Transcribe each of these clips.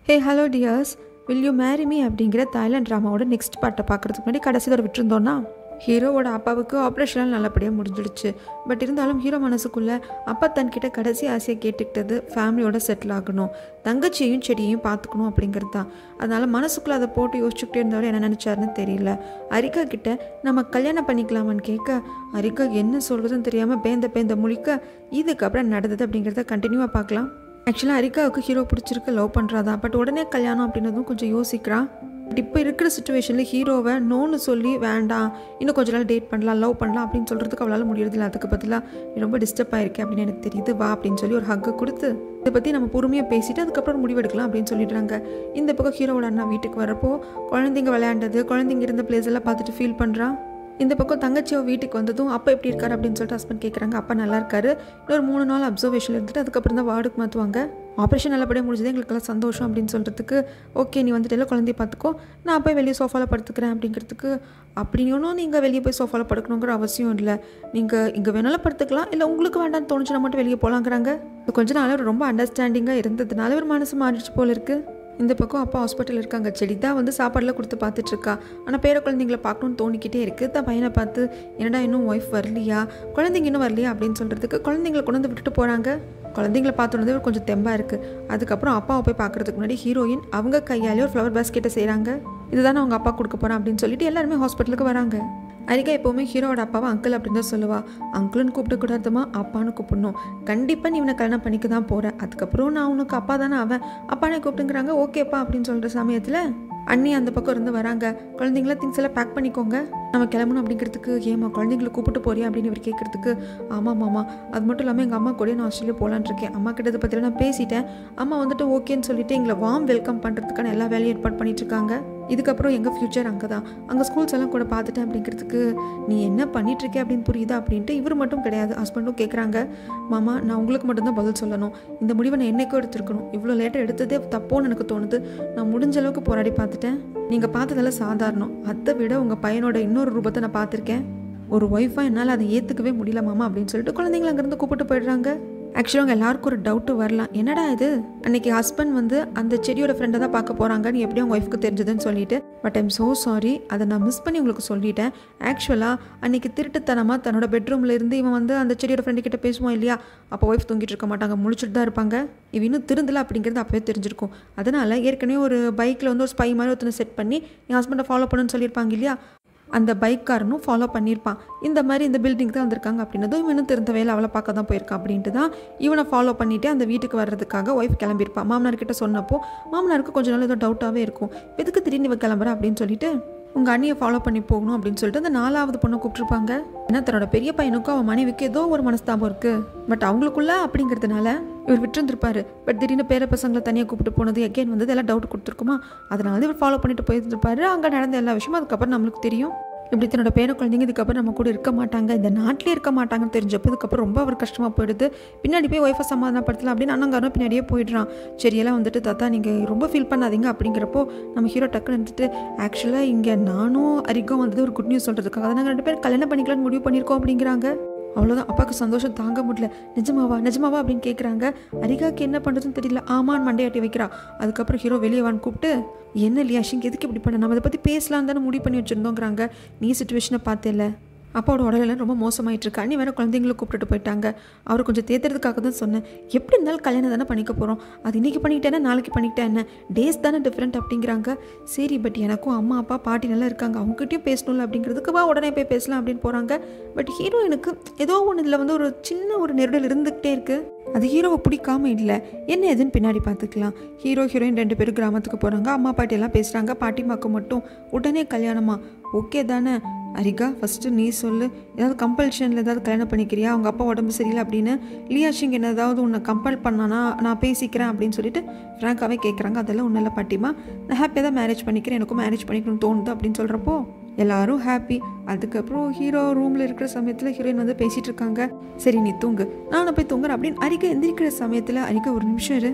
Hey, hello dears. Will you marry me அப்படிங்கிற Thailand ட்ராமாவோட next பார்ட்டை பார்க்குறதுக்கு முன்னாடி கடைசியில் விட்டுருந்தோன்னா ஹீரோவோட அப்பாவுக்கு ஆப்ரேஷனால் நல்லபடியாக முடிஞ்சிடுச்சு. பட் இருந்தாலும் ஹீரோ மனசுக்குள்ளே அப்பா தன்கிட்ட கடைசி ஆசையை கேட்டுக்கிட்டது ஃபேமிலியோட செட்டில் ஆகணும், தங்கச்சியையும் செடியையும் பார்த்துக்கணும் அப்படிங்கிறது தான். அதனால் மனசுக்குள்ளே அதை போட்டு யோசிச்சுக்கிட்டே இருந்தவர் என்ன நினச்சாருன்னு தெரியல. அரிகா கிட்ட நம்ம கல்யாணம் பண்ணிக்கலாமான்னு கேட்க அரிகா என்ன சொல்கிறதுன்னு தெரியாமல் பேந்த முழிக்க இதுக்கப்புறம் நடந்தது அப்படிங்கிறத கண்டினியூவாக பார்க்கலாம். ஆக்சுவலாக அரிகாவுக்கு ஹீரோ பிடிச்சிருக்கு, லவ் பண்ணுறாதான். பட் உடனே கல்யாணம் அப்படின்னதும் கொஞ்சம் யோசிக்கிறான். பட் இப்போ இருக்கிற சுச்சுவேஷனில் ஹீரோவை நோன்னு சொல்லி வேண்டாம், இன்னும் கொஞ்ச நாள் டேட் பண்ணலாம், லவ் பண்ணலாம் அப்படின்னு சொல்கிறதுக்கு அவளால் முடியறதில்ல. அதுக்கு பதிலாக ரொம்ப டிஸ்டர்ப் ஆகிருக்கேன் அப்படின்னு எனக்கு தெரியுது, வா அப்படின்னு சொல்லி ஒரு ஹக்கை கொடுத்து இதை பற்றி நம்ம பொறுமையாக பேசிவிட்டு அதுக்கப்புறம் முடிவெடுக்கலாம் அப்படின்னு சொல்லிடுறாங்க. இந்த பக்கம் ஹீரோவோட அண்ணா வீட்டுக்கு வரப்போ குழந்தைங்க விளையாண்டது, குழந்தைங்க இருந்த பிளேஸ் எல்லாம் பார்த்துட்டு ஃபீல் பண்ணுறான். இந்த பக்கம் தங்கச்சியோ வீட்டுக்கு வந்ததும் அப்பா எப்படி இருக்காரு அப்படின்னு சொல்லிட்டு ஹஸ்பண்ட் கேட்குறாங்க. அப்பா நல்லா இருக்காரு, இன்னொரு 3 நாள் அப்சர்வேஷன் இருந்துட்டு அதுக்கப்புறம் தான் வார்டுக்கு மாற்றுவாங்க. ஆப்ரேஷன் நல்லபடியாக முடிஞ்சது, எங்களுக்கெல்லாம் சந்தோஷம் அப்படின்னு சொல்கிறதுக்கு ஓகே நீ வந்துட்டு எல்லாம் குழந்தைய பார்த்துக்கோ, நான் போய் வெளியே சோஃபாவில் படுத்துக்கிறேன் அப்படிங்கிறதுக்கு அப்படின்னும் நீங்கள் வெளியே போய் சோஃபாவில் படுக்கணுங்கிற அவசியம் இல்லை, நீங்கள் இங்கே வேணாலும் படுத்துக்கலாம், இல்லை உங்களுக்கு வேண்டாம்னு தோணுச்சுன்னா மட்டும் வெளியே போகலாங்கிறாங்க. கொஞ்ச நாள் ரொம்ப அண்டர்ஸ்டாண்டிங்காக இருந்ததுனால ஒரு மனசு மாறிடுச்சு போல இருக்குது. இந்த பக்கம் அப்பா ஹாஸ்பிட்டல் இருக்காங்க. செடி தான் வந்து சாப்பாடெலாம் கொடுத்து பார்த்துட்ருக்கா. ஆனால் பேர குழந்தைங்கள பார்க்கணுன்னு தோணிக்கிட்டே இருக்குது. தான் பையனை பார்த்து என்னடா இன்னும் ஒய்ஃப் வரலையா, குழந்தைங்க இன்னும் வரலையா அப்படின்னு சொல்கிறதுக்கு குழந்தைங்களை கொண்டு வந்து விட்டுட்டு போகிறாங்க. குழந்தைங்களை பார்த்தோன்னே கொஞ்சம் தெம்பாக இருக்குது. அதுக்கப்புறம் அப்பாவை போய் பார்க்குறதுக்கு முன்னாடி ஹீரோயின் அவங்க கையாலே ஒரு ஃப்ளவர் பாஸ்கெட்டை செய்கிறாங்க. இதுதானே அவங்க அப்பா கொடுக்க போகிறேன் அப்படின்னு சொல்லிட்டு எல்லாருமே ஹாஸ்பிட்டலுக்கு வராங்க. அரிகா எப்போவுமே ஹீரோவோட அப்பாவை அங்கிள் அப்படின்னு தான் சொல்லுவா. அங்கிள்னு கூப்பிடக்கூடாதுமா, அப்பான்னு கூப்பிடணும். கண்டிப்பாக நீ இவனை கல்யாணம் பண்ணிக்க தான் போகிறேன், அதுக்கப்புறம் நான் உனக்கு அப்பா தானே அவன், அப்பானே கூப்பிட்டுங்கிறாங்க. ஓகேப்பா அப்படின்னு சொல்கிற சமயத்தில் அண்ணி அந்த பக்கம் இருந்து வராங்க. குழந்தைங்கள திங்ஸ் எல்லாம் பேக் பண்ணிக்கோங்க, நம்ம கிளம்பணும் அப்படிங்கிறதுக்கு. ஏமா குழந்தைங்களை கூப்பிட்டு போறியா அப்படின்னு இவர் கேட்குறதுக்கு ஆமாம் மாமா, அது மட்டும் இல்லாமல் எங்கள் அம்மா கூட நான் ஆஸ்திரேலியா போகலான்னு இருக்கேன், அம்மா கிட்ட பற்றிலாம் நான் பேசிட்டேன், அம்மா வந்துட்டு ஓகேன்னு சொல்லிட்டு எங்களை வார்ம் வெல்கம் பண்ணுறதுக்கான எல்லா வேலையும் ஏற்பாடு பண்ணிட்டுருக்காங்க. இதுக்கப்புறம் எங்கள் ஃப்யூச்சர் அங்கே தான், அங்கே ஸ்கூல்ஸ் எல்லாம் கூட பார்த்துட்டேன் அப்படிங்கிறதுக்கு நீ என்ன பண்ணிகிட்ருக்கே அப்படின்னு புரியுதா அப்படின்ட்டு இவர் மட்டும் கிடையாது ஹஸ்பண்டும் கேட்குறாங்க. மாமா நான் உங்களுக்கு மட்டும்தான் பதில் சொல்லணும், இந்த முடிவை நான் என்னைக்கோ எடுத்துருக்கணும், இவ்வளோ லேட்டாக எடுத்ததே தப்போன்னு எனக்கு தோணுது, நான் முடிஞ்ச அளவுக்கு போராடி பார்த்துட்டேன், நீங்கள் பார்த்ததெல்லாம் சாதாரணம், அதை விட உங்கள் பையனோட இன்னொரு ரூபத்தை நான் பார்த்துருக்கேன், ஒரு ஒய்ஃபாக என்னால் அதை ஏற்றுக்கவே முடியல மாமா அப்படின்னு சொல்லிட்டு குழந்தைங்களை அங்கேருந்து கூப்பிட்டு போயிடுறாங்க. ஆக்சுவலாக அவங்க எல்லாருக்கும் ஒரு டவுட்டு வரலாம், என்னடா இது அன்றைக்கி ஹஸ்பண்ட் வந்து அந்த செடியோட ஃப்ரெண்டை தான் பார்க்க போகிறாங்க, நீ எப்படி அவங்க ஒய்ஃப்க்கு தெரிஞ்சதுன்னு சொல்லிட்டு. பட் ஐம் ஸோ சாரி, அதை நான் மிஸ் பண்ணி உங்களுக்கு சொல்லிட்டேன். ஆக்சுவலாக அன்றைக்கி திருட்டுத்தனமாக தன்னோட பெட்ரூமில் இருந்து இவன் வந்து அந்த செடியோட ஃப்ரெண்டு கிட்ட பேசுவான் இல்லையா, அப்போ ஒய்ஃப் தூங்கிட்டு இருக்க மாட்டாங்க, முழிச்சுட்டு தான் இருப்பாங்க. இவ இன்னும் திருந்தலை அப்படிங்கிறது அப்போவே தெரிஞ்சிருக்கும். அதனால் ஏற்கனவே ஒரு பைக்கில் வந்து ஒரு ஸ்பை மாதிரி ஒருத்தனை செட் பண்ணி என் ஹஸ்பண்டை ஃபாலோ பண்ணுன்னு சொல்லியிருப்பாங்க இல்லையா, அந்த பைக்காரனும் ஃபாலோ பண்ணியிருப்பான். இந்த மாதிரி இந்த பில்டிங் தான் வந்திருக்காங்க அப்படின்னதும் இவனும் திருந்த வேலை அவளை பார்க்க தான் போயிருக்கான் அப்படின்ட்டு தான் இவனை ஃபாலோ பண்ணிவிட்டு அந்த வீட்டுக்கு வர்றதுக்காக ஒய்ஃப் கிளம்பியிருப்பான். மாமனார்கிட்ட சொன்னப்போ மாமனாருக்கு கொஞ்சம் நாள் ஏதோ டவுட்டாகவே இருக்கும், எதுக்கு திடீர்னு இவ கிளம்புற அப்படின்னு சொல்லிட்டு உங்கள் அண்ணியை ஃபாலோ பண்ணி போகணும் அப்படின்னு சொல்லிட்டு அந்த 4வது பொண்ணை கூப்பிட்டுருப்பாங்க. ஏன்னா தன்னோட பெரிய பையனுக்கும் அவன் மனைவிக்கு ஏதோ ஒரு மனஸ்தாபம் இருக்குது, பட் அவங்களுக்குள்ள அப்படிங்கிறதுனால இவர் விட்டுருந்துருப்பாரு. பட் திடீர்னு பேர பசங்களை தனியாக கூப்பிட்டு போனது எகெயின் வந்து எல்லாம் டவுட் கொடுத்துருக்குமா, அதனால இவர் ஃபாலோ பண்ணிட்டு போயிருந்துருப்பாரு. அங்கே நடந்த எல்லா விஷயமும் அதுக்கப்புறம் நம்மளுக்கு தெரியும். இப்படி தன்னோட பேர குழந்தைங்க இதுக்கப்புறம் நம்ம கூட இருக்க மாட்டாங்க, இந்த நாட்டிலே இருக்க மாட்டாங்கன்னு தெரிஞ்சப்போ இதுக்கப்புறம் ரொம்ப அவர் கஷ்டமாக போயிடுது. பின்னாடி போய் ஒய்ஃபை சமாதானப்படுத்தலாம் அப்படின்னு அண்ணங்காரனும் பின்னாடியே போயிடுறான். சரியெல்லாம் வந்துட்டு தாத்தா நீங்கள் ரொம்ப ஃபீல் பண்ணாதீங்க அப்படிங்கிறப்போ நம்ம ஹீரோ டக்குன்னு இருந்துட்டு ஆக்சுவலாக இங்கே நானும் அரிக்கும் வந்தது ஒரு குட் நியூஸ் சொல்கிறதுக்காக அதை நாங்கள் 2 பேரும் கல்யாணம் பண்ணிக்கலான்னு முடிவு பண்ணியிருக்கோம் அப்படிங்கிறாங்க. அவ்வளோதான், அப்பாவுக்கு சந்தோஷம் தாங்க முடியல. நிஜமாவா அப்படின்னு கேட்குறாங்க. அரிகாவுக்கு என்ன பண்ணுறதுன்னு தெரியல, ஆமான்னு மண்டையாட்டி வைக்கிறா. அதுக்கப்புறம் ஹீரோ வெளியே வான்னு கூப்பிட்டு என்ன இல்லையா ஷிங்க் எதுக்கு இப்படி பண்ண, நம்ம அதை பற்றி பேசலாம் தானே முடிவு பண்ணி வச்சுருந்தோங்கிறாங்க. நீ சுச்சுவேஷனை பார்த்தேல்ல, அப்பாவோட உடலெல்லாம் ரொம்ப மோசமாயிட்டு இருக்கா, நீ வேறு குழந்தைங்களை கூப்பிட்டுட்டு போயிட்டாங்க, அவர் கொஞ்சம் தேத்துறதுக்காக தான் சொன்னேன், எப்படி இருந்தாலும் கல்யாணம் தானே பண்ணிக்க போகிறோம், அது இன்றைக்கி பண்ணிக்கிட்டேன்னா நாளைக்கு பண்ணிக்கிட்டேன் என்ன, டேஸ் தானே டிஃப்ரெண்ட் அப்படிங்கிறாங்க. சரி பட் எனக்கும் அம்மா அப்பா பாட்டி நல்லா இருக்காங்க, அவங்ககிட்டயும் பேசணும்ல அப்படிங்கிறதுக்கு வா உடனே போய் பேசலாம் அப்படின்னு போகிறாங்க. பட் ஹீரோயினுக்கு ஏதோ ஒன்று இதில் வந்து ஒரு சின்ன ஒரு நெருடல் இருந்துக்கிட்டே இருக்குது. அது ஹீரோவை பிடிக்காம இல்லை, என்ன எதுன்னு பின்னாடி பார்த்துக்கலாம். ஹீரோயின் 2 பேரும் கிராமத்துக்கு போகிறாங்க, அம்மா பாட்டி எல்லாம் பேசுகிறாங்க. பாட்டிமாக்கு மட்டும் உடனே கல்யாணமா, ஓகே தானே அரிகா ஃபஸ்ட்டு நீ சொல்லு, ஏதாவது கம்பல்ஷனில் ஏதாவது கல்யாணம் பண்ணிக்கிறியா, அவங்க அப்பா உடம்பு சரியில்லை அப்படின்னு லியாஷிங் என்ன ஏதாவது உன்னை கம்பல் பண்ணானா நான் பேசிக்கிறேன் அப்படின்னு சொல்லிட்டு ஃப்ராங்காகவே கேட்குறாங்க. அதெல்லாம் ஒன்றும் இல்லை பாட்டிமா, நான் ஹாப்பியாக தான் மேரேஜ் பண்ணிக்கிறேன், எனக்கும் மேரேஜ் பண்ணிக்கணும்னு தோணுது அப்படின்னு சொல்கிறப்போ எல்லாரும் ஹாப்பி. அதுக்கப்புறம் ஹீரோ ரூமில் இருக்கிற சமயத்தில் ஹீரோயின் வந்து பேசிகிட்டு இருக்காங்க. சரி நீ தூங்கு, நானும் போய் தூங்குறேன் அப்படின்னு அரிகா எந்திரிக்கிற சமயத்தில் அரிகா ஒரு நிமிஷம் இரு,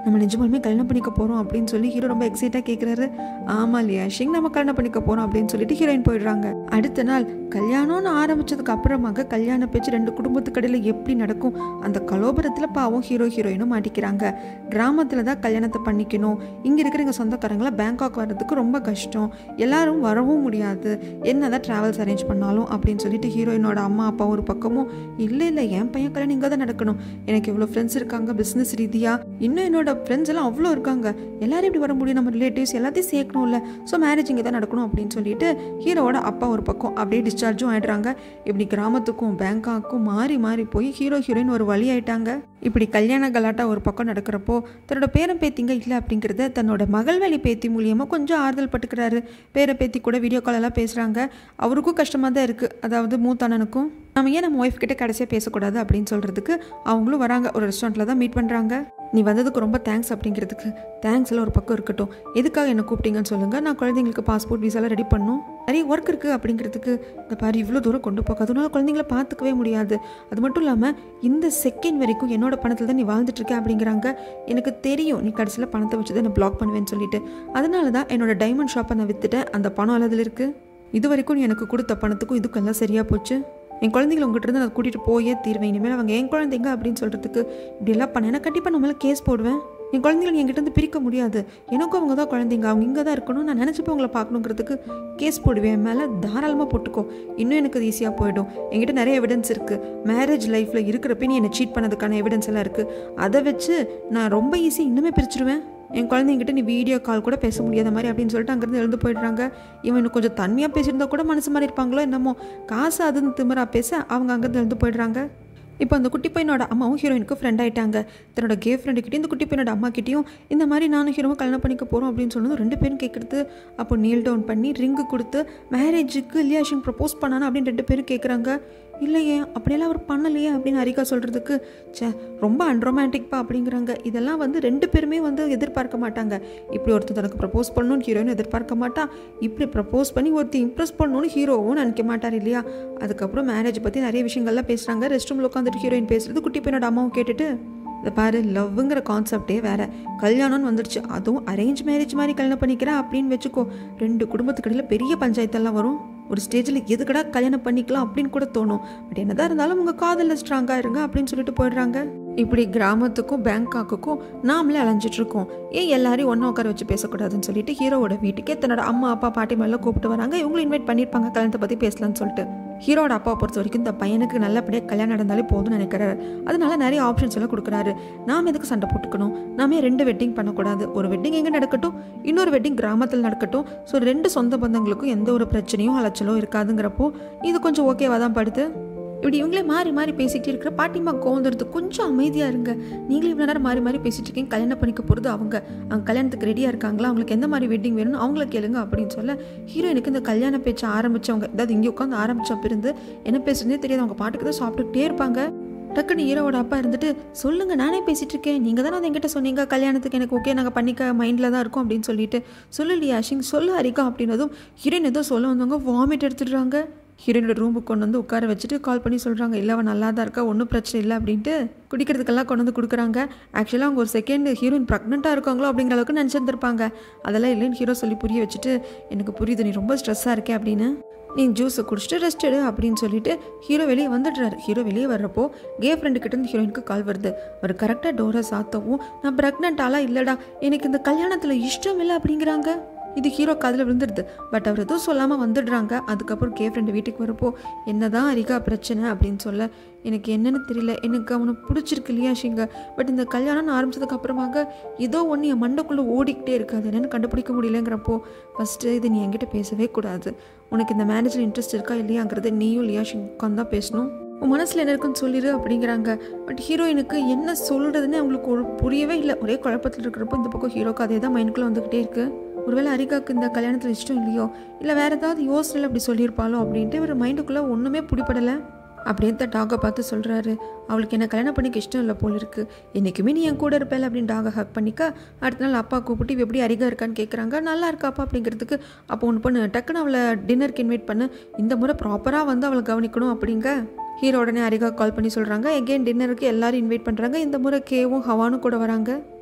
நம்ம நிஜமாலுமே கல்யாணம் பண்ணிக்க போகிறோம் அப்படின்னு சொல்லி ஹீரோ ரொம்ப எக்ஸைட்டாக கேட்குறாரு. ஆமாம் லியாஷிங், நம்ம கல்யாணம் பண்ணிக்க போகிறோம் அப்படின்னு சொல்லிட்டு ஹீரோயின் போயிடுறாங்க. அடுத்த நாள் கல்யாணம்னு ஆரம்பித்ததுக்கு அப்புறமாக கல்யாண பேச்சு 2 குடும்பத்துக்கு இடையில் எப்படி நடக்கும், அந்த கலோபரத்தில் பாவம் ஹீரோயினும் மாட்டிக்கிறாங்க. கிராமத்தில் தான் கல்யாணத்தை பண்ணிக்கணும், இங்கே இருக்கிற எங்கள் சொந்தக்காரங்களாம் பேங்காக் வர்றதுக்கு ரொம்ப கஷ்டம், எல்லாரும் வரவும் முடியாது, என்ன தான் ட்ராவல்ஸ் அரேஞ்ச் பண்ணாலும் அப்படின்னு சொல்லிட்டு ஹீரோயினோட அம்மா அப்பா ஒரு பக்கமும் இல்லை என் பையன் கல்யாணம் இங்கே தான் நடக்கணும், எனக்கு எவ்வளோ ஃப்ரெண்ட்ஸ் இருக்காங்க பிஸ்னஸ் ரீதியாக, இன்னும் என்னோட ஃப்ரெண்ட்ஸ் எல்லாம் அவ்வளோ இருக்காங்க, எல்லாரும் இப்படி வர முடியும், நம்ம ரிலேட்டிவ்ஸ் எல்லாத்தையும் சேர்க்கணும்ல, ஸோ மேரேஜ் இங்கே தான் நடக்கணும் அப்படின்னு சொல்லிட்டு ஹீரோவோட அப்பா ஒரு பக்கம் அப்படியே டிஸ்சார்ஜும் ஆகிடுறாங்க. இப்படி கிராமத்துக்கும் பேங்காக்கும் மாறி போய் ஹீரோயின் ஒரு வழி ஆயிட்டாங்க. இப்படி கல்யாண கலாட்டா ஒரு பக்கம் நடக்கிறப்போ தன்னோட பேரன் பேத்திங்க இல்லை அப்படிங்கிறத தன்னோட மகள் வழி பேத்தி மூலியமாக கொஞ்சம் ஆறுதல் பட்டுக்கிறாரு. பேர பேத்தி கூட வீடியோ காலெல்லாம் பேசுகிறாங்க. அவருக்கும் கஷ்டமாக தான் இருக்குது, அதாவது மூத்தானனுக்கும். நம்ம ஏன் நம்ம ஒய்ஃப் கிட்ட கடைசியாக பேசக்கூடாது அப்படின்னு சொல்கிறதுக்கு அவங்களும் வராங்க. ஒரு ரெஸ்டாரண்ட்டில் தான் மீட் பண்ணுறாங்க. நீ வந்ததுக்கு ரொம்ப தேங்க்ஸ் அப்படிங்கிறதுக்கு தேங்க்ஸ் எல்லாம் ஒரு பக்கம் இருக்கட்டும், எதுக்காக என்ன கூப்பிட்டீங்கன்னு சொல்லுங்கள், நான் குழந்தைங்களுக்கு பாஸ்போர்ட் விசாலாம் ரெடி பண்ணணும், நிறைய ஒர்க் இருக்குது அப்படிங்கிறதுக்கு இந்த பாரு இவ்வளோ தூரம் கொண்டு போக, அதனால குழந்தைங்கள பார்த்துக்கவே முடியாது, அது மட்டும் இல்லாமல் இந்த செகண்ட் வரைக்கும் என்னோட பணத்தில் தான் நீ வாழ்ந்துட்டுருக்க அப்படிங்கிறாங்க. எனக்கு தெரியும் நீ கடைசியில் பணத்தை வச்சு தான் என்னை பிளாக் பண்ணுவேன்னு சொல்லிட்டு, அதனால தான் என்னோட டைமண்ட் ஷாப்பை நான் விற்றுட்டேன், அந்த பணம் அதில் இருக்குது, இது வரைக்கும் நீ எனக்கு கொடுத்த பணத்துக்கும் இதுக்கெல்லாம் சரியாக போச்சு, என் குழந்தைங்களை உங்கள்கிட்ட இருந்து நான் கூட்டிகிட்டு போயே தீர்வேன், இனிமேல் அவங்க என் குழந்தைங்க அப்படின்னு சொல்கிறதுக்கு இப்படியெல்லாம் பண்ண நான் கண்டிப்பாக நம்மளால் கேஸ் போடுவேன், என் குழந்தைங்களை என்கிட்ட இருந்து பிரிக்க முடியாது, எனக்கும் அவங்க தான் குழந்தைங்க, அவங்க இங்கே தான் இருக்கணும், நான் நினச்சிப்போ அவங்கள பார்க்கணுங்கிறதுக்கு கேஸ் போடுவேன், என் மேலே தாராளமாக போட்டுக்கோ, இன்னும் எனக்கு அது ஈஸியாக போயிடும், என்கிட்ட நிறைய எவிடன்ஸ் இருக்குது, மேரேஜ் லைஃப்பில் இருக்கிறப்ப நீ என்னை சீட் பண்ணதுக்கான எவிடன்ஸ் எல்லாம் இருக்குது, அதை வச்சு நான் ரொம்ப ஈஸி இன்னுமே பிரிச்சுடுவேன், என் குழந்தைங்கிட்ட நீ வீடியோ கால் கூட பேச முடியாத மாதிரி அப்படின்னு சொல்லிட்டு அங்கேருந்து எழுந்து போயிடுறாங்க. இவன் கொஞ்சம் தன்மையாக பேசியிருந்தா கூட மனசு மாதிரி இருப்பாங்களோ என்னமோ, காசு அதுன்னு திமிரா பேச அவங்க அங்கேருந்து எழுந்து போயிடுறாங்க. இப்போ அந்த குட்டி பையனோட அம்மாவும் ஹீரோயினுக்கு ஃப்ரெண்ட் ஆகிட்டாங்க. தன்னோட கே ஃப்ரெண்டுக்கிட்டையும் இந்த குட்டி பையனோட அம்மா கிட்டேயும் இந்த மாதிரி நானும் ஹீரோவும் கல்யாணம் பண்ணிக்க போகிறோம் அப்படின்னு சொன்னது 2 பேரும் கேட்குறது. அப்போ நீல் டவுன் பண்ணி ரிங்கு கொடுத்து மேரேஜுக்கு லியாஷின் ப்ரப்போஸ் பண்ணானா அப்படின்னு 2 பேரும் கேட்குறாங்க. இல்லையே அப்படியெல்லாம் அவர் பண்ணலையே அப்படின்னு அரிகா சொல்கிறதுக்கு ரொம்ப அன்ரொமான்டிக்ப்பா அப்படிங்கிறாங்க. இதெல்லாம் 2 பேருமே எதிர்பார்க்க மாட்டாங்க. இப்படி ஒருத்தர் தனக்கு ப்ரப்போஸ் பண்ணணும்னு ஹீரோயின் எதிர்பார்க்க மாட்டா, இப்படி ப்ரப்போஸ் பண்ணி ஒருத்தர் இம்ப்ரெஸ் பண்ணணும்னு ஹீரோவும் நினைக்க மாட்டார் இல்லையா. அதுக்கப்புறம் மேரேஜ் பற்றி நிறைய விஷயங்கள்லாம் பேசுகிறாங்க. ரெஸ்ட் ரூமில் உட்காந்துட்டு ஹீரோயின் பேசுகிறது குட்டி பையனோட அம்மாவும் கேட்டுட்டு, இதை பாரு லவ்ங்கிற கான்செப்டே வேறு, கல்யாணம்னு வந்துடுச்சு, அதுவும் அரேஞ்ச் மேரேஜ் மாதிரி கல்யாணம் பண்ணிக்கிறேன் அப்படின்னு வச்சுக்கோ, 2 குடும்பத்துக்கு இடையில் பெரிய பஞ்சாயத்தெல்லாம் வரும், ஒரு ஸ்டேஜில் எதுக்கடா கல்யாணம் பண்ணிக்கலாம் அப்படின்னு கூட தோணும், பட் என்னதான் இருந்தாலும் உங்கள் காதலில் ஸ்ட்ராங்காக இருங்க அப்படின்னு சொல்லிட்டு போயிடுறாங்க. இப்படி கிராமத்துக்கும் பேங்காக்குக்கும் நாமளே அலைஞ்சிட்ருக்கோம். ஏன் எல்லாரையும் ஒன்றா உட்கார வச்சு பேசக்கூடாதுன்னு சொல்லிட்டு ஹீரோவோட வீட்டுக்கே தன்னோட அம்மா அப்பா பாட்டி மேலாம் கூப்பிட்டு வராங்க. இவங்களும் இன்வைட் பண்ணியிருப்பாங்க கல்யாணத்தை பற்றி பேசலான்னு சொல்லிட்டு. ஹீரோட அப்பாவை பொறுத்த வரைக்கும் இந்த பையனுக்கு நல்லபடியாக கல்யாணம் நடந்தாலே போதும்னு நினைக்கிறாரு. அதனால நிறைய ஆப்ஷன்ஸ் எல்லாம் கொடுக்குறாரு. நாம் எதுக்கு சண்டை போட்டுக்கணும், நாமே 2 வெட்டிங் பண்ணக்கூடாது, ஒரு வெட்டிங் எங்கே நடக்கட்டும், இன்னொரு வெட்டிங் கிராமத்தில் நடக்கட்டும், ஸோ 2 சொந்த பந்தங்களுக்கும் எந்த ஒரு பிரச்சனையும் அலைச்சலும் இருக்காதுங்கிறப்போ இது கொஞ்சம் ஓகேவாக தான் படுது. இப்படி இவங்களே மாறி பேசிகிட்டே இருக்கிற பாட்டிமா கோவந்துறது, கொஞ்சம் அமைதியாக இருங்க, நீங்களே இவ்வளோ நேரம் மாறி பேசிகிட்டு இருக்கீங்க, கல்யாணம் பண்ணிக்க போகிறது அவங்க கல்யாணத்துக்கு ரெடியாக இருக்காங்களா, அவங்களுக்கு எந்த மாதிரி வெட்டிங் வேணும்னு அவங்கள கேளுங்க அப்படின்னு சொல்ல, ஹீரோயினுக்கு இந்த கல்யாண பேச்சு ஆரம்பித்தவங்க, அதாவது இங்கே உட்காந்து ஆரம்பித்தப்ப இருந்து என்ன பேசுறதே தெரியாது, அவங்க பாட்டுக்கு தான் சாப்பிட்டுக்கிட்டே இருப்பாங்க. டக்குன்னு ஹீரோவோட அப்பா இருந்துட்டு, சொல்லுங்கள் நானே பேசிகிட்டு இருக்கேன், நீங்கள் தானே அதை என்கிட்ட சொன்னீங்க கல்யாணத்துக்கு எனக்கு ஓகே நாங்கள் பண்ணிக்க மைண்டில் தான் இருக்கோம் அப்படின்னு சொல்லிட்டு, சொல்லு லியாஷிங் சொல்லு அரிகா அப்படின்னதும் ஹீரோயின் ஏதோ சொல்ல வந்தவங்க வாமிட் எடுத்துடுறாங்க. ஹீரோயினோட ரூமுக்கு கொண்டு உட்கார வச்சுட்டு கால் பண்ணி சொல்கிறாங்க, இல்லை அவன் நல்லா தான் இருக்கா, ஒன்றும் பிரச்சனை இல்லை அப்படின்ட்டு குடிக்கிறதுக்கெல்லாம் கொண்டு கொடுக்குறாங்க. ஆக்சுவலாக அவங்க ஒரு செகண்ட் ஹீரோயின் ப்ரெக்னெண்ட்டாக இருக்காங்களோ அப்படிங்கிற அளவுக்கு நினச்சிருந்துருப்பாங்க. அதெல்லாம் இல்லைன்னு ஹீரோ சொல்லி புரிய வச்சுட்டு, எனக்கு புரியுது நீ ரொம்ப ஸ்ட்ரெஸ்ஸாக இருக்கே அப்படின்னு, நீ ஜூஸை குடிச்சிட்டு ரெஸ்ட் எடு அப்படின்னு சொல்லிட்டு ஹீரோ வெளியே வந்துடுறாரு. ஹீரோ வெளியே வர்றப்போ கே ஃப்ரெண்டுக்கிட்ட ஹீரோயினுக்கு கால் வருது. அவர் கரெக்டாக டோரை சாத்தவும், நான் ப்ரெக்னென்ட்டாலாம் இல்லைடா, எனக்கு இந்த கல்யாணத்தில் இஷ்டம் இல்லை அப்படிங்கிறாங்க. இது ஹீரோ காதில் விழுந்துடுது. பட் அவர் எதுவும் சொல்லாமல் வந்துடுறாங்க. அதுக்கப்புறம் கே ஃப்ரெண்டு வீட்டுக்கு வரப்போ, என்னதான் அரிகா பிரச்சனை அப்படின்னு சொல்ல, எனக்கு என்னென்னு தெரியல, எனக்கு அவனை பிடிச்சிருக்கு லியாஷிங்க, பட் இந்த கல்யாணம்னு ஆரம்பித்ததுக்கு அப்புறமாக ஏதோ ஒன்று என் மண்டைக்குள்ளே ஓடிக்கிட்டே இருக்காது, என்னென்னு கண்டுபிடிக்க முடியலங்கிறப்போ, ஃபஸ்ட்டு இது நீ என்கிட்ட பேசவே கூடாது, உனக்கு இந்த மேரேஜில் இன்ட்ரெஸ்ட் இருக்கா இல்லையாங்கிறது நீயும் லியாஷிங் உட்காந்து தான் பேசணும், உன் மனசில் என்ன இருக்குன்னு சொல்லிடு அப்படிங்கிறாங்க. பட் ஹீரோயினுக்கு என்ன சொல்கிறதுன்னு அவங்களுக்கு ஒரு புரியவே இல்லை. ஒரே குழப்பத்தில் இருக்கிறப்போ இந்த பக்கம் ஹீரோக்கு அதே தான் மைண்டுக்குள்ளே வந்துக்கிட்டே இருக்குது. ஒருவேளை அரிகாவுக்கு இந்த கல்யாணத்தில் இஷ்டம் இல்லையோ, இல்லை வேறு ஏதாவது யோசனையில் அப்படி சொல்லியிருப்பாளோ அப்படின்ட்டு இவர் மைண்டுக்குள்ளே ஒன்றுமே பிடிப்படலை. அப்படியே தான் டாகை பார்த்து சொல்கிறாரு, அவளுக்கு என்ன கல்யாணம் பண்ணிக்க இஷ்டம் இல்லை போல் இருக்குது, என்றைக்குமே நீ என் கூட இருப்பேல அப்படின்னு டாகை ஹக் பண்ணிக்க. அடுத்த நாள் அப்பா கூப்பிட்டு எப்படி அரிகா இருக்கான்னு கேட்குறாங்க. நல்லா இருக்காப்பா அப்படிங்கிறதுக்கு. அப்போ ஒன்று பண்ணு, டக்குன்னு அவளை டின்னருக்கு இன்வைட் பண்ணு, இந்த முறை ப்ராப்பராக அவளை கவனிக்கணும் அப்படிங்க. ஹீரோ உடனே அரிகா கால் பண்ணி சொல்கிறாங்க. எகெயின் டின்னருக்கு எல்லோரும் இன்வைட் பண்ணுறாங்க. இந்த முறை கேவும் ஹவானும் கூட வராங்க.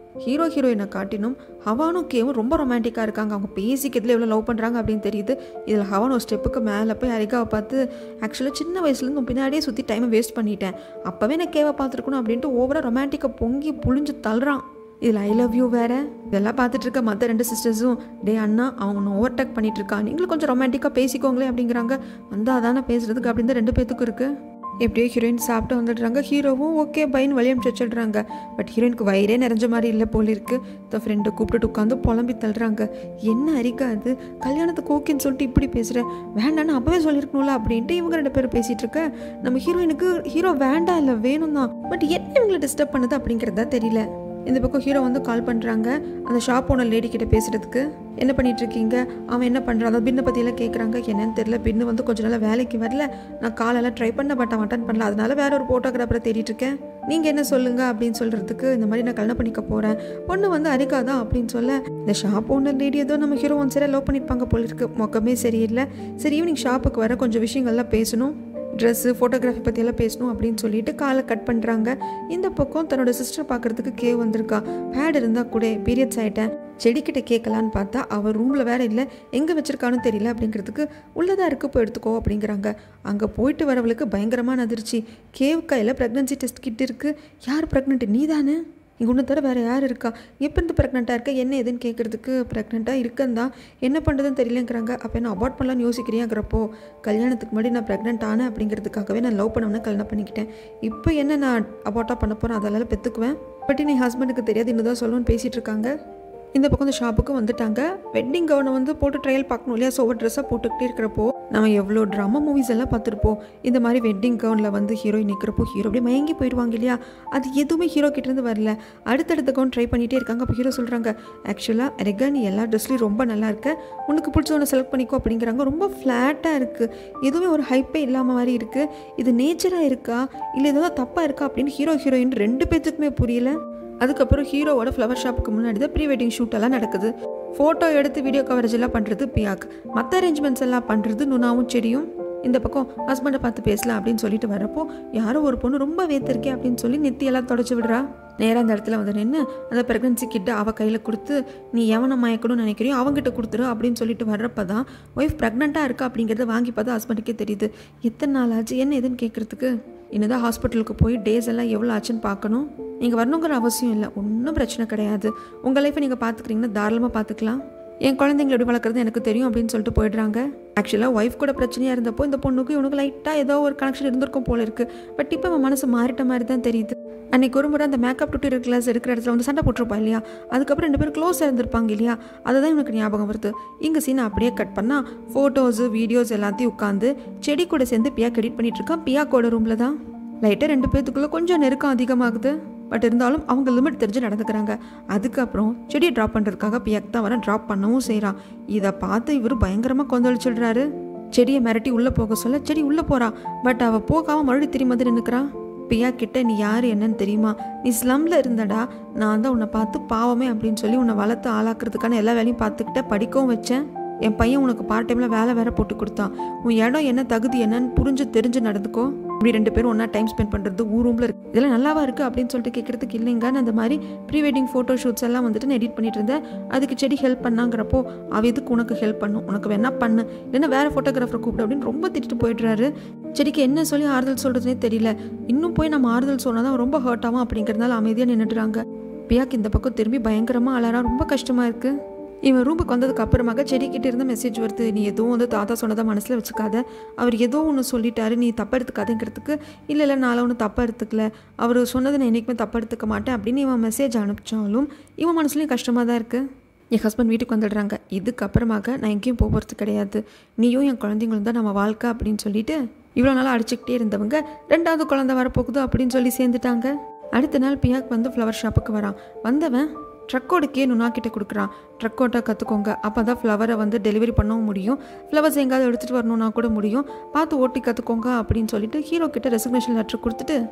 ஹீரோ ஹீரோயினை காட்டினும் ஹவானும் கேவும் ரொம்ப ரொமான்டிக்காக இருக்காங்க. அவங்க பேசிக்கிறதுல எவ்வளோ லவ் பண்ணுறாங்க அப்படின்னு தெரியுது. இதில் ஹவான் ஒரு ஸ்டெப்புக்கு மேலே போய் அரிகாவை பார்த்து ஆக்சுவலாக சின்ன வயசுலேருந்து பின்னாடியே சுற்றி டைமை வேஸ்ட் பண்ணிட்டேன், அப்போவே நான் கேவை பார்த்துருக்கணும் அப்படின்ட்டு ஓவராக ரொமான்டிக்காக பொங்கி புழிஞ்சு தள்ளுறான். இதில் ஐ லவ் யூ வேறு. இதெல்லாம் பார்த்துட்டு இருக்க மற்ற 2 சிஸ்டர்ஸும் டே அண்ணா அவங்க ஓவர்டேக் பண்ணிட்டு இருக்கா, நீங்களும் கொஞ்சம் ரொமான்டிக்காக பேசிக்கோங்களே அப்படிங்கிறாங்க. வந்தால் தானே பேசுறதுக்கு அப்படின்னு 2 பேத்துக்கும் இருக்குது. எப்படியோ ஹீரோயின் சாப்பிட்டு வந்துடுறாங்க. ஹீரோவும் ஓகே பைன்னு வழி அனுப்பிச்சு வச்சிடுறாங்க. பட் ஹீரோயினுக்கு வயிறே நிறைஞ்ச மாதிரி இல்லை போல இருக்குது. இந்த ஃப்ரெண்டை கூப்பிட்டுட்டு உட்காந்து புலம்பி தள்ளுறாங்க. என்ன அரிக்காது கல்யாணத்துக்கு ஓகேன்னு சொல்லிட்டு இப்படி பேசுகிறேன், வேண்டான்னு அப்போவே சொல்லியிருக்கணும்ல அப்படின்ட்டு இவங்க 2 பேரும் பேசிகிட்டு இருக்க. நம்ம ஹீரோயினுக்கு ஹீரோ வேண்டாம் இல்லை வேணும் தான், பட் என்ன இவங்களை டிஸ்டர்ப் பண்ணுது அப்படிங்கிறதா தெரியல. இந்த பக்கம் ஹீரோ வந்து கால் பண்ணுறாங்க அந்த ஷாப் ஓனர் லேடி கிட்ட பேசுகிறதுக்கு. என்ன பண்ணிட்டு இருக்கீங்க, அவன் என்ன பண்ணுறான், அந்த பின்னை பற்றியெல்லாம் கேட்குறாங்க. என்னன்னு தெரியல, பின்னு வந்து கொஞ்சம் நாள் வேலைக்கு வரல, நான் காலெல்லாம் ட்ரை பண்ண பட் அவன் அட்டன் பண்ணல, அதனால வேற ஒரு ஃபோட்டோகிராஃபரை தேடிட்டு இருக்கேன், நீங்கள் என்ன சொல்லுங்க அப்படின்னு சொல்கிறதுக்கு. இந்த மாதிரி நான் கல்யாணம் பண்ணிக்க போகிறேன், பொண்ணு வந்து அரிக்காதான் அப்படின்னு சொல்ல. இந்த ஷாப் ஓனர் லேடி ஏதோ நம்ம ஹீரோ ஒன் சரியாக லவ் பண்ணியிருப்பாங்க போல இருக்கு. மொக்கமே சரியில்லை. சரி ஈவினிங் ஷாப்புக்கு வர கொஞ்சம் விஷயங்கள்லாம் பேசணும், ட்ரெஸ்ஸு ஃபோட்டோகிராஃபி பற்றியெல்லாம் பேசணும் அப்படின்னு சொல்லிட்டு காலை கட் பண்ணுறாங்க. இந்த பக்கம் தன்னோட சிஸ்டர் பார்க்குறதுக்கு கேவ் வந்திருக்கா. பேட் இருந்தால் கூட பீரியட்ஸ் ஆகிட்டேன், செடிக்கிட்ட கேட்கலான்னு பார்த்தா அவள் ரூமில் வேறு இல்லை, எங்கே வச்சுருக்கான்னு தெரியல அப்படிங்கிறதுக்கு உள்ளதாக இருக்குது போய் எடுத்துக்கோ அப்படிங்கிறாங்க. அங்கே போயிட்டு வரவளுக்கு பயங்கரமான அதிர்ச்சி. கேவ் கையில் ப்ரெக்னன்சி டெஸ்ட் கிட் இருக்குது. யார் ப்ரெக்னென்ட், நீ தானே, இங்கே ஒன்று தவிர வேறு யார் இருக்கா, எப்போ இருந்து ப்ரெக்னெண்ட்டாக இருக்க, என்ன எதுன்னு கேட்குறதுக்கு ப்ரெக்னெண்ட்டாக இருக்கன்னு தான், என்ன பண்ணுறதுன்னு தெரியலங்கிறாங்க. அப்போ என்ன அபார்ட் பண்ணலான்னு யோசிக்கிறியாங்கிறப்போ, கல்யாணத்துக்கு முன்னாடி நான் ப்ரெக்னென்ட் ஆனேன் அப்படிங்கிறதுக்காகவே நான் லவ் பண்ணவனே கல்யாணம் பண்ணிக்கிட்டேன், இப்போ என்ன நான் அபார்ட்டாக பண்ண போகிறேன், அதெல்லாம் பெற்றுக்குவேன், பட் நீ ஹஸ்பண்டுக்கு தெரியாது இன்னும் தான் சொல்லணும்னு பேசிகிட்டு இருக்காங்க. இந்த பக்கம் இந்த ஷாப்புக்கு வந்துட்டாங்க. வெட்டிங் கவுனை வந்து போட்டு ட்ரையல் பார்க்கணும் இல்லையா, ஸோ ஒரு ட்ரெஸ்ஸாக போட்டுக்கிட்டே இருக்கிறப்போ நம்ம எவ்வளோ ட்ராமா மூவிஸ் எல்லாம் பார்த்துருப்போம். இந்த மாதிரி வெட்டிங் கவுனில் வந்து ஹீரோயின் நிற்கிறப்போ ஹீரோ அப்படியே மயங்கி போயிடுவாங்க இல்லையா, அது எதுவுமே ஹீரோ கிட்டேருந்து வரல. அடுத்தடுத்த கவுன் ட்ரை பண்ணிகிட்டே இருக்காங்க. அப்போ ஹீரோ சொல்கிறாங்க, ஆக்சுவலாக ரெகா நீ எல்லா ட்ரெஸ்லையும் ரொம்ப நல்லா இருக்க, உனக்கு பிடிச்ச ஒன்று செலக்ட் பண்ணிக்கோ அப்படிங்கிறாங்க. ரொம்ப ஃப்ளாட்டாக இருக்குது, எதுவுமே ஒரு ஹைப்பே இல்லாமல் மாதிரி இருக்குது, இது நேச்சராக இருக்கா இல்லை எதாவது தப்பாக இருக்கா அப்படின்னு ஹீரோ ஹீரோயின் 2 பேத்துக்குமே புரியல. அதுக்கப்புறம் ஹீரோவோட ஃப்ளவர் ஷாப்புக்கு முன்னாடி தான் ப்ரீ வெட்டிங் ஷூட் எல்லாம் நடக்குது. ஃபோட்டோ எடுத்து வீடியோ கவரேஜ் எல்லாம் பண்ணுறது பியாக், மற்ற அரேஞ்ச்மெண்ட்ஸ் எல்லாம் பண்ணுறது நுனாவும் செடியும். இந்த பக்கம் ஹஸ்பண்டை பார்த்து பேசலாம் அப்படின்னு சொல்லிட்டு வரப்போ யாரோ ஒரு பொண்ணு ரொம்ப வேத்திருக்கே அப்படின்னு சொல்லி நெத்தியெல்லாம் தொடச்சி விடுறா. நேராக அந்த இடத்துல வந்து நின்று அந்த ப்ரெக்னன்சி கிட்ட அவள் கையில் கொடுத்து, நீ எவனை மயக்கணும்னு நினைக்கிறியோ அவங்ககிட்ட கொடுத்துரு அப்படின்னு சொல்லிட்டு வர்றப்ப தான் ஒய்ஃப் ப்ரெக்னெண்ட்டாக இருக்கா அப்படிங்கிறத வாங்கி பார்த்தா ஹஸ்பண்டுக்கே தெரியுது. எத்தனை நாள் ஆச்சு என்ன எதுன்னு கேட்குறதுக்கு. என்னதான் ஹாஸ்பிட்டலுக்கு போய் டேஸ் எல்லாம் எவ்வளோ ஆச்சுன்னு பார்க்கணும், நீங்கள் வரணுங்கிற அவசியம் இல்லை, ஒன்றும் பிரச்சனை கிடையாது, உங்கள் லைஃப்பை நீங்கள் பார்த்துக்கிறீங்கன்னா தாராளமாக பார்த்துக்கலாம், என் குழந்தைங்களை எப்படி வளர்க்குறது எனக்கு தெரியும் அப்படின்னு சொல்லிட்டு போயிடுறாங்க. ஆக்சுவலாக ஒய்ஃப் கூட பிரச்சனையாக இருந்தப்போ இந்த பொண்ணுக்கு இவனுக்கு லைட்டாக ஏதோ ஒரு கனெக்ஷன் இருந்திருக்கும் போல இருக்குது. பட் இப்போ அவன் மனசு மாறிட்ட மாதிரி தான் தெரியுது. அன்றைக்கி ஒரு முறை அந்த மேக்கப் டியூட்டர் கிளாஸ் இருக்கிற இடத்துல வந்து சண்டை போட்டிருப்பா இல்லையா, அதுக்கப்புறம் 2 பேரும் க்ளோஸாக இருந்திருப்பாங்க இல்லையா, அதுதான் இவனுக்கு ஞாபகம் வருது. இங்கே சீனை அப்படியே கட் பண்ணால் ஃபோட்டோஸு வீடியோஸ் எல்லாத்தையும் உட்காந்து செடி கூட சேர்ந்து பியாக் எடிட் பண்ணிகிட்டு இருக்கான். பியாக்கோட ரூமில் தான் லைட்டாக 2 பேத்துக்குள்ளே கொஞ்சம் நெருக்கம் அதிகமாகுது. பட் இருந்தாலும் அவங்க லிமிட் தெரிஞ்சு நடந்துக்கிறாங்க. அதுக்கப்புறம் செடியை ட்ராப் பண்ணுறதுக்காக பியாக் தான் வர ட்ராப் பண்ணவும் செய்கிறான். இதை பார்த்து இவர் பயங்கரமாக கொந்தளிச்சிடுறாரு. செடியை மிரட்டி உள்ளே போக சொல்ல செடி உள்ளே போகிறா. பட் அவள் போகாமல் மறுபடியும் திரும்பி வந்து நின்றுக்கிறான். பியா கிட்ட, நீ யார் என்னன்னு தெரியுமா, நீ ஸ்லம்ல இருந்தடா, நான் தான் உன்னை பார்த்து பாவமே அப்படின்னு சொல்லி உன்னை வளர்த்து ஆளாக்குறதுக்கான எல்லா வேலையும் பார்த்துக்கிட்ட, படிக்கவும் வச்சேன், என் பையன் உனக்கு பார்ட் டைமில் வேலை வேற போட்டு கொடுத்தான், உன் இடம் என்ன தகுதி என்னன்னு புரிஞ்சு தெரிஞ்சு நடந்துக்கோ, இப்படி 2 பேரும் ஒன்றா டைம் ஸ்பெண்ட் பண்ணுறது ஊர் ரூமில் இருக்குது, இதெல்லாம் நல்லாவா இருக்குது அப்படின்னு சொல்லிட்டு கேட்குறதுக்கு இல்லைங்கன்னு அந்த மாதிரி ப்ரீ வெட்டிங் ஃபோட்டோ ஷூட்ஸ் எல்லாம் வந்துட்டு நான் எடிட் பண்ணிட்டு இருந்தேன். அதுக்கு செடி ஹெல்ப் பண்ணாங்கிறப்போ அவள் எதுக்கு உனக்கு ஹெல்ப் பண்ணும், உனக்கு வேணா பண்ணு, இல்லைன்னா வேறு ஃபோட்டோகிராஃபரை கூப்பிடு அப்படின்னு ரொம்ப திட்டிட்டு போயிடுறாரு. செடிக்கு என்ன சொல்லி ஆறுதல் சொல்கிறதுனே தெரியல. இன்னும் போய் நம்ம ஆறுதல் சொன்னால் தான் ரொம்ப ஹர்ட் ஆகும் அப்படிங்கிறதுனால அமைதியாக நின்றுடுறாங்க. பியாக்கு இந்த பக்கம் திரும்பி பயங்கரமாக அலறா, ரொம்ப கஷ்டமாக இருக்குது. இவன் ரூமுக்கு வந்ததுக்கு அப்புறமாக செடிக்கிட்ட இருந்த மெசேஜ் வருது, நீ எதுவும் வந்து தாத்தா சொன்னதை மனசில் வச்சுக்காத, அவர் ஏதோ ஒன்று சொல்லிட்டாரு, நீ தப்பாக எடுத்துக்காதுங்கிறதுக்கு. இல்லை நான் ஒன்றும் தப்பாக எடுத்துக்கல, அவர் சொன்னதை நான் என்றைக்குமே தப்பாக எடுத்துக்க மாட்டேன் அப்படின்னு இவன் மெசேஜ் அனுப்பிச்சாலும் இவன் மனசுலையும் கஷ்டமாக தான் இருக்குது. என் ஹஸ்பண்ட் வீட்டுக்கு வந்துடுறாங்க. இதுக்கப்புறமாக நான் எங்கேயும் போகிறது கிடையாது, நீயும் என் குழந்தைங்களும் தான் நம்ம வாழ்க்கை அப்படின்னு சொல்லிட்டு இவ்வளோ நாளாக அடிச்சுக்கிட்டே இருந்தவங்க 2வது குழந்தை வரப்போகுது அப்படின்னு சொல்லி சேர்ந்துட்டாங்க. அடுத்த நாள் பியாக் வந்து ஃப்ளவர் ஷாப்புக்கு வரான். வந்தவன் ட்ரக்கோட நுனா கிட்ட கொடுக்குறான். ட்ரக்கோட்டை கற்றுக்கோங்க, அப்போ தான் ஃப்ளவரை வந்து டெலிவரி பண்ணவும் முடியும், ஃப்ளவர்ஸ் எங்கேயாவது எடுத்துகிட்டு வரணுன்னா கூட முடியும், பார்த்து ஓட்டி கற்றுக்கோங்க அப்படின்னு சொல்லிட்டு ஹீரோ கிட்ட ரெசிக்னேஷன் லெட்டர் கொடுத்துட்டு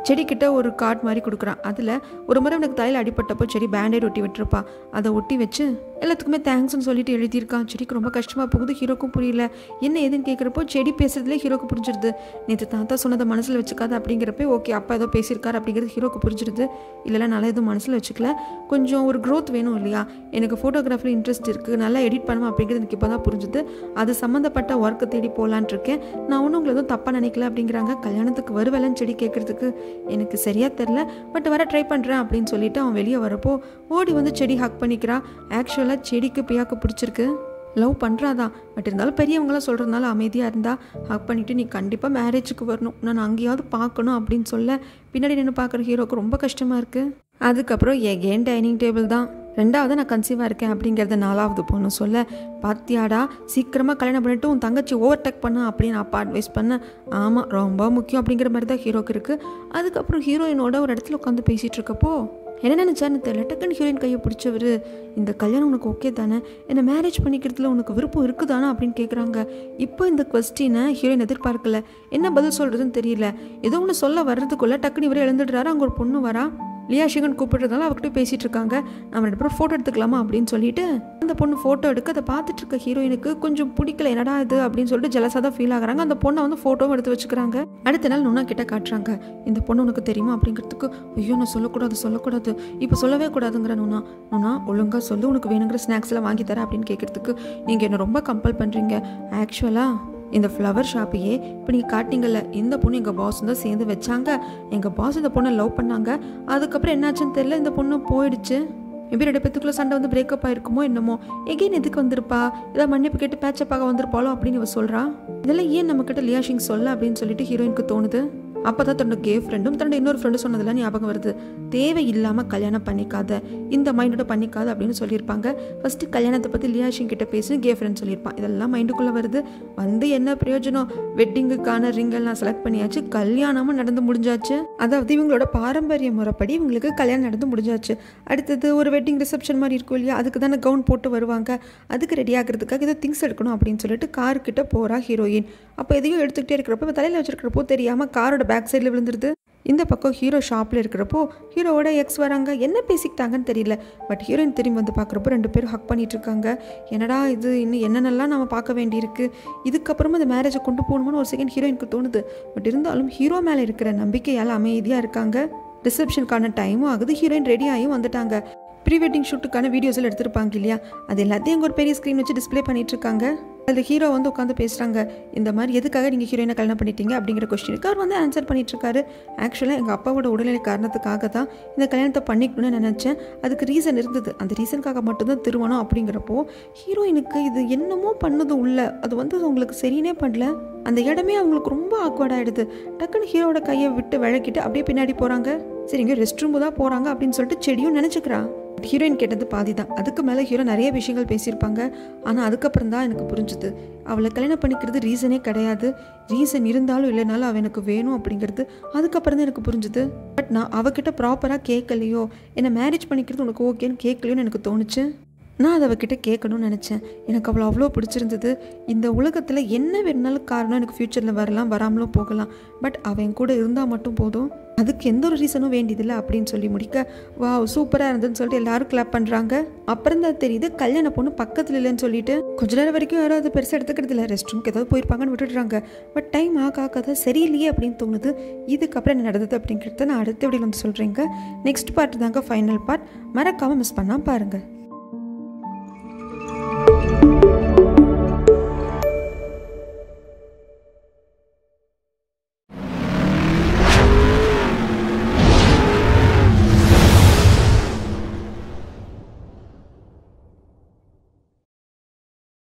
செடிக்கிட்ட ஒரு கார்ட் மாதிரி கொடுக்குறான். அதில் ஒரு முறை எனக்கு தலையில் அடிப்பட்டப்போ செடி பேண்டேட் ஒட்டி விட்டுருப்பா. அதை ஒட்டி வச்சு எல்லாத்துக்குமே தேங்க்ஸ்ன்னு சொல்லிட்டு எழுதியிருக்கான். செடிக்கு ரொம்ப கஷ்டமாக போகுது. ஹீரோக்கும் புரியல. என்ன ஏதுன்னு கேட்குறப்போ செடி பேசுறதுலேயே ஹீரோக்கு புரிஞ்சிருது. நேற்று தாத்தா சொன்னதை மனசில் வச்சுக்காது அப்படிங்கிறப்ப ஓகே அப்பா ஏதோ பேசியிருக்காரு அப்படிங்கிறது ஹீரோக்கு புரிஞ்சிருது. இல்லைனா நல்லா எதுவும் மனசில் வச்சுக்கல. கொஞ்சம் ஒரு க்ரோத் வேணும் இல்லையா, எனக்கு ஃபோட்டோகிராஃபில் இன்ட்ரெஸ்ட் இருக்குது, நல்லா எடிட் பண்ணுவேன் அப்படிங்கிறது எனக்கு இப்போ தான் புரிஞ்சுது. அது சம்மந்தப்பட்ட ஒர்க்கை தேடி போகலான் இருக்கேன். நான் ஒன்றும் உங்களை எதுவும் தப்பாக நினைக்கல அப்படிங்கிறாங்க. கல்யாணத்துக்கு வருவேலன்னு செடி கேட்குறதுக்கு எனக்கு சரியாக தெரில, பட் வர ட்ரை பண்ணுறேன் அப்படின்னு சொல்லிட்டு அவன் வெளியே வரப்போ ஓடி வந்து செடி ஹக் பண்ணிக்கிறான். ஆக்சுவலாக செடிக்கு பியாக்கு பிடிச்சிருக்கு, லவ் பண்ணுறாதான். பட் இருந்தாலும் பெரியவங்களாம் சொல்கிறதுனால அமைதியாக இருந்தால் ஹக் பண்ணிவிட்டு நீ கண்டிப்பாக மேரேஜுக்கு வரணும், நான் அங்கேயாவது பார்க்கணும் அப்படின்னு சொல்ல பின்னாடி நின்று பார்க்குற ஹீரோக்கு ரொம்ப கஷ்டமாக இருக்குது. அதுக்கப்புறம் எகெயின் டைனிங் டேபிள் தான். 2வது நான் கன்சீவாக இருக்கேன் அப்படிங்கிறத 4வது பொண்ணு சொல்ல, பாத்தியாடா சீக்கிரமாக கல்யாணம் பண்ணிட்டு உன் தங்கச்சி ஓவர்டேக் பண்ண அப்படின்னு அப்பா அட்வைஸ் பண்ண, ஆமாம் ரொம்ப முக்கியம் அப்படிங்கிற மாதிரி தான் ஹீரோக்கு இருக்குது. அதுக்கப்புறம் ஹீரோயினோட ஒரு இடத்துல உட்காந்து பேசிகிட்டு இருக்கப்போ என்ன நினச்சான்னு தெரியல, டக்குன்னு ஹீரோயின் கையை பிடிச்சவர், இந்த கல்யாணம் உனக்கு ஓகே தானே, என்னை மேரேஜ் பண்ணிக்கிறதுல உனக்கு விருப்பம் இருக்குதானே அப்படின்னு கேட்குறாங்க. இப்போ இந்த கொஸ்டினை ஹீரோயின் எதிர்பார்க்கல. என்ன பதில் சொல்கிறதுன்னு தெரியல. ஏதோ ஒன்று சொல்ல வர்றதுக்குள்ளே டக்குன்னு இவரே எழுந்துடுறாரு. அங்கே ஒரு பொண்ணு வரா, லியா ஷிகன் கூப்பிட்றதுனால அவர்கிட்ட பேசிகிட்டு இருக்காங்க. நம்ம 2 பேரும் ஃபோட்டோ எடுத்துக்கலாமா அப்படின்னு சொல்லிட்டு அந்த பொண்ணு ஃபோட்டோ எடுக்க அதை பார்த்துட்டு இருக்க ஹீரோயினுக்கு கொஞ்சம் பிடிக்கல, என்னடா இது அப்படின்னு சொல்லிட்டு ஜெலஸாக தான் ஃபீல் ஆகுறாங்க. அந்த பொண்ணை வந்து ஃபோட்டோவும் எடுத்து வச்சுக்கிறாங்க. அடுத்த நாள் நுண்ணா கிட்ட காட்டுறாங்க. இந்த பொண்ணு உனக்கு தெரியுமா அப்படிங்கிறதுக்கு, ஐயோ நான் சொல்லக்கூடாது இப்போ சொல்லவே கூடாதுங்கிற நுண்ணா ஒழுங்காக சொல்லு, உனக்கு வேணுங்கிற ஸ்நாக்ஸ் எல்லாம் வாங்கி தரேன் அப்படின்னு கேட்குறதுக்கு, நீங்கள் என்ன ரொம்ப கம்பல் பண்ணுறீங்க. ஆக்சுவலாக இந்த ஃப்ளவர் ஷாப்பையே இப்போ நீங்கள் காட்டிங்கல்ல, இந்த பொண்ணு எங்கள் பாஸ் தான் சேர்ந்து வச்சாங்க. எங்கள் பாஸ் இந்த பொண்ணை லவ் பண்ணாங்க. அதுக்கப்புறம் என்னாச்சுன்னு தெரியல, இந்த பொண்ணு போயிடுச்சு. மேபி 2 பேத்துக்குள்ளே சண்டை வந்து பிரேக்கப் ஆகிருக்குமோ என்னமோ. எகெயின் எதுக்கு வந்திருப்பா, ஏதாவது மன்னிப்பு கேட்டு பேச்சப்பாக வந்திருப்பாளோ அப்படின்னு இவ சொல்கிறா. இதெல்லாம் ஏன் நம்மக்கிட்ட லியா ஷிங் சொல்ல அப்படின்னு சொல்லிட்டு ஹீரோயினுக்கு தோணுது. அப்போ தான் தன்னோட கே ஃப்ரெண்டும் தன்னோட இன்னொரு ஃப்ரெண்டும் சொன்னதெல்லாம் ஞாபகம் வருது. தேவையில்லாமல் கல்யாணம் பண்ணிக்காத, இந்த மைண்டோட பண்ணிக்காத அப்படின்னு சொல்லியிருப்பாங்க. ஃபஸ்ட்டு கல்யாணத்தை பற்றி லியா ஷிங் கிட்ட பேசி கே ஃப்ரெண்ட் சொல்லியிருப்பான். இதெல்லாம் மைண்டுக்குள்ளே வருது. வந்து என்ன பிரயோஜனம், வெட்டிங்குக்கான ரிங்கெல்லாம் செலக்ட் பண்ணியாச்சு, கல்யாணமும் நடந்து முடிஞ்சாச்சு. அதாவது இவங்களோட பாரம்பரிய முறைப்படி இவங்களுக்கு கல்யாணம் நடந்து முடிஞ்சாச்சு. அடுத்தது ஒரு வெட்டிங் ரிசப்ஷன் மாதிரி இருக்கும் இல்லையா, அதுக்கு தானே கவுன் போட்டு வருவாங்க. அதுக்கு ரெடி ஆகிறதுக்காக இதை திங்ஸ் எடுக்கணும் அப்படின்னு சொல்லிட்டு கார்கிட்ட போகிறா ஹீரோயின். அப்போ எதையும் எடுத்துக்கிட்டே இருக்கிறப்போ தலையில் வச்சிருக்கிறப்போ தெரியாமல் காரோட பேக் சைடில் விழுந்துருது. இந்த பக்கம் ஹீரோ ஷாப்பில் இருக்கிறப்போ ஹீரோவோட எக்ஸ் வராங்க. என்ன பேசிக்கிட்டாங்கன்னு தெரியல. பட் ஹீரோயின் திரும்பி வந்து பார்க்குறப்போ 2 பேரும் ஹக் பண்ணிட்டு இருக்காங்க. என்னடா இது, இன்னும் என்னென்னலாம் நம்ம பார்க்க வேண்டியிருக்கு, இதுக்கப்புறமா இந்த மேரேஜை கொண்டு போகணும்னு ஒரு செகண்ட் ஹீரோயினுக்கு தோணுது. பட் இருந்தாலும் ஹீரோ மேலே இருக்கிற நம்பிக்கையால் அமைதியாக இருக்காங்க. ரிசப்ஷனுக்கான டைமும் ஆகுது. ஹீரோயின் ரெடி ஆகியும் வந்துட்டாங்க. ப்ரீ வெட்டிங் ஷூட்டுக்கான வீடியோஸில் எடுத்திருப்பாங்க இல்லையா, அது எல்லாத்தையும் அங்கே ஒரு பெரிய ஸ்க்ரீன் வச்சு டிஸ்பிளே பண்ணிட்டு இருக்காங்க. அதில் ஹீரோ வந்து உட்காந்து பேசுகிறாங்க. இந்த மாதிரி எதுக்காக நீங்கள் ஹீரோயினை கல்யாணம் பண்ணிட்டீங்க அப்படிங்கிற கொஸ்டினுக்கு அவர் வந்து ஆன்சர் பண்ணிட்டு இருக்காரு. ஆக்சுவலாக எங்கள் அப்பாவோட உடல்நிலை காரணத்துக்காக தான் இந்த கல்யாணத்தை பண்ணிக்கணும்னு நினச்சேன். அதுக்கு ரீசன் இருந்தது. அந்த ரீசனுக்காக மட்டும்தான் திருமணம் அப்படிங்கிறப்போ ஹீரோயினுக்கு இது என்னமோ பண்ணுது உள்ள. அது வந்து அவங்களுக்கு சரினே பண்ணல. அந்த இடமே அவங்களுக்கு ரொம்ப ஆக்வர்ட் ஆகிடுது. டக்குன்னு ஹீரோட கையை விட்டு விளக்கிட்டு அப்படியே பின்னாடி போகிறாங்க. சரிங்க ரெஸ்ட் ரூம் தான் போகிறாங்க அப்படின்னு சொல்லிட்டு செடியும் நினச்சிக்கிறா. ஹீரோயின் கேட்டது பாதி தான். அதுக்கு மேலே ஹீரோ நிறைய விஷயங்கள் பேசியிருப்பாங்க. ஆனால் அதுக்கப்புறம் தான் எனக்கு புரிஞ்சுது, அவளை கல்யாணம் பண்ணிக்கிறது ரீசனே கிடையாது. ரீசன் இருந்தாலும் இல்லைனாலும் அவள் எனக்கு வேணும் அப்படிங்கிறது அதுக்கப்புறம் தான் எனக்கு புரிஞ்சுது. பட் நான் அவகிட்ட ப்ராப்பராக கேட்கலையோ, என்னை மேரேஜ் பண்ணிக்கிறது உனக்கு ஓகேன்னு கேட்கலையோன்னு எனக்கு தோணுச்சு. நான் அதை அவகிட்ட கேட்கணும்னு நினச்சேன். எனக்கு அவளை அவ்வளோ பிடிச்சிருந்தது. இந்த உலகத்தில் என்ன வேணுனாலும் காரணம் எனக்கு ஃப்யூச்சரில் வரலாம், வராமலும் போகலாம். பட் அவன் கூட இருந்தால் மட்டும் போதும், அதுக்கு எந்த ஒரு ரீசனும் வேண்டியதில்லை அப்படின்னு சொல்லி முடிக்க, வா சூப்பராக இருந்ததுன்னு சொல்லிட்டு எல்லாரும் கிளாப் பண்ணுறாங்க. அப்புறம் தான் தெரியுது கல்யாண பொண்ணு பக்கத்தில் இல்லைன்னு சொல்லிட்டு. கொஞ்ச நேரம் வரைக்கும் யாரும் அதை பெருசாக எடுத்துக்கிறது இல்லை. ரெஸ்ட் ரூம்க்கு ஏதாவது போயிருப்பாங்கன்னு விட்டுடுறாங்க. பட் டைம் ஆகாத சரியில்லையே அப்படின்னு தோணுது. இதுக்கப்புறம் என்ன நடந்தது அப்படிங்கிறத நான் அடுத்த வீடியோவில் வந்து சொல்கிறேங்க. நெக்ஸ்ட் பார்ட் தாங்க ஃபைனல் பார்ட். மறக்காமல் மிஸ் பண்ணாமல் பாருங்கள்.